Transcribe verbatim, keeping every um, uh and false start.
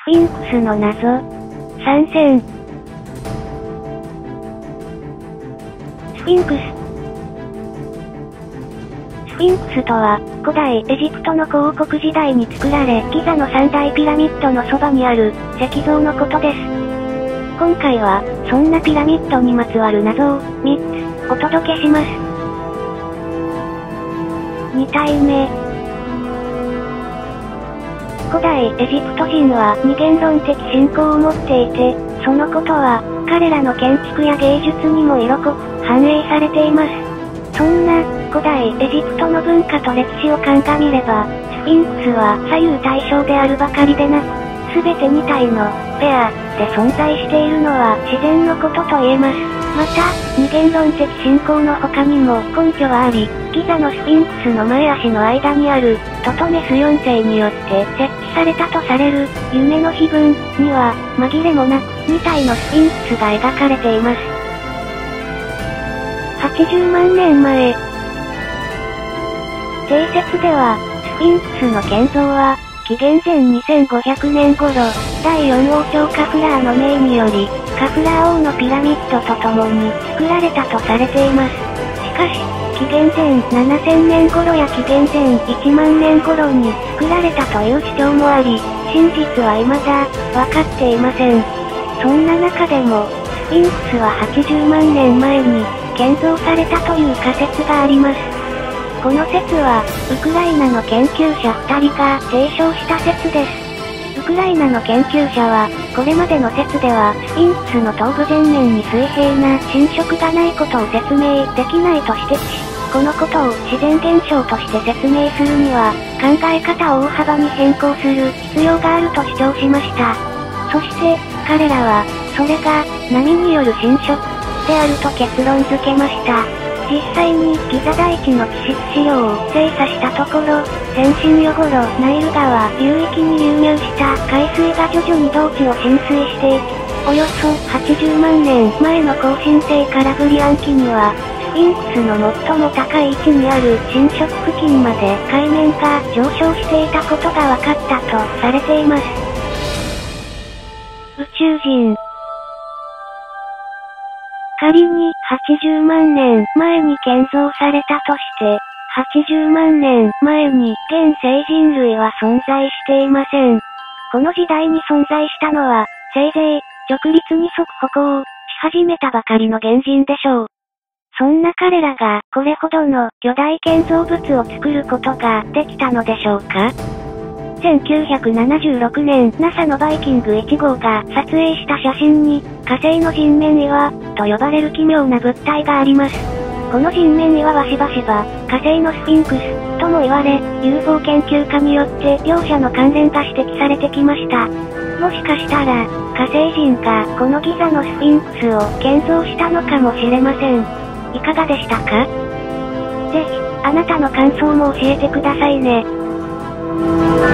フィンクスの謎。参戦。スフィンクス。スフィンクスとは、古代エジプトの古王国時代に作られ、ギザの三大ピラミッドのそばにある石像のことです。今回は、そんなピラミッドにまつわる謎をみっつお届けします。に体目。古代エジプト人は二元論的信仰を持っていて、そのことは、彼らの建築や芸術にも色濃く反映されています。そんな、古代エジプトの文化と歴史を鑑みれば、スフィンクスは左右対称であるばかりでなく、すべてに体のペアで存在しているのは自然のことと言えます。また、二元論的信仰の他にも根拠はあり、ギザのスフィンクスの前足の間にあるトトメスよん世によって設置されたとされる夢の碑文には紛れもなくに体のスフィンクスが描かれています。はちじゅうまんねんまえ。定説では、スフィンクスの建造は、紀元前にせんごひゃくねん頃、だいよん王朝カフラーの命により、カフラー王のピラミッドと共に作られたとされています。しかし、紀元前ななせんねん頃や紀元前いちまんねん頃に作られたという主張もあり、真実は未だ分かっていません。そんな中でも、スフィンクスははちじゅうまんねんまえに建造されたという仮説があります。この説は、ウクライナの研究者ふたりが提唱した説です。ウクライナの研究者は、これまでの説では、スフィンクスの頭部前面に水平な侵食がないことを説明できないと指摘し、このことを自然現象として説明するには、考え方を大幅に変更する必要があると主張しました。そして、彼らは、それが、波による侵食であると結論付けました。実際にギザ大地の地質資料を精査したところ、先進予頃ナイル川流域に流入した海水が徐々に同地を浸水していき、およそはちじゅうまんねんまえの後進性カラブリアン期には、スフィンクスの最も高い位置にある侵食付近まで海面が上昇していたことが分かったとされています。宇宙人。仮にはちじゅうまんねんまえに建造されたとして、はちじゅうまんねんまえに現生人類は存在していません。この時代に存在したのは、せいぜい直立二足歩行し始めたばかりの原人でしょう。そんな彼らがこれほどの巨大建造物を作ることができたのでしょうか？せんきゅうひゃくななじゅうろくねん ナサ のバイキングいち号が撮影した写真に、火星の人面岩と呼ばれる奇妙な物体があります。この人面岩はしばしば火星のスフィンクスとも言われ、ユーフォー 研究家によって両者の関連が指摘されてきました。もしかしたら、火星人がこのギザのスフィンクスを建造したのかもしれません。いかがでしたか？ぜひ、あなたの感想も教えてくださいね。